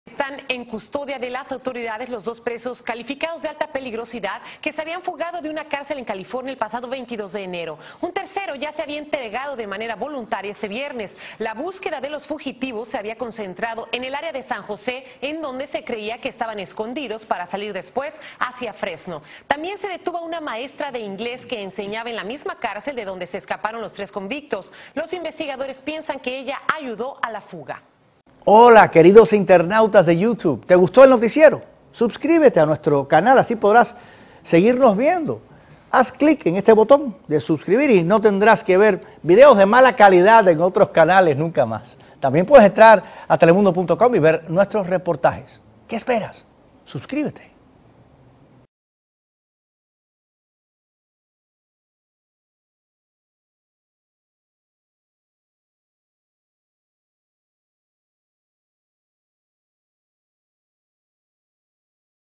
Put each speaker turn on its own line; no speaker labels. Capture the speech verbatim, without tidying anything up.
Están en custodia de las autoridades los dos presos calificados de alta peligrosidad que se habían fugado de una cárcel en California el pasado veintidós de enero. Un tercero ya se había entregado de manera voluntaria este viernes. La búsqueda de los fugitivos se había concentrado en el área de San José, en donde se creía que estaban escondidos para salir después hacia Fresno. También se detuvo a una maestra de inglés que enseñaba en la misma cárcel de donde se escaparon los tres convictos. Los investigadores piensan que ella ayudó a la fuga.
Hola, queridos internautas de YouTube. ¿Te gustó el noticiero? Suscríbete a nuestro canal, así podrás seguirnos viendo. Haz clic en este botón de suscribir y no tendrás que ver videos de mala calidad en otros canales nunca más. También puedes entrar a telemundo punto com y ver nuestros reportajes. ¿Qué esperas? Suscríbete.